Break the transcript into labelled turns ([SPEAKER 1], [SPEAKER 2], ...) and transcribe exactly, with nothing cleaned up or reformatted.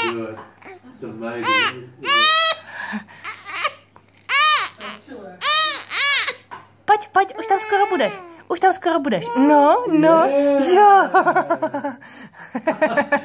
[SPEAKER 1] good. It's amazing.
[SPEAKER 2] Pojď, pojď, už tam skoro budeš. Už tam skoro budeš. No, no, jo.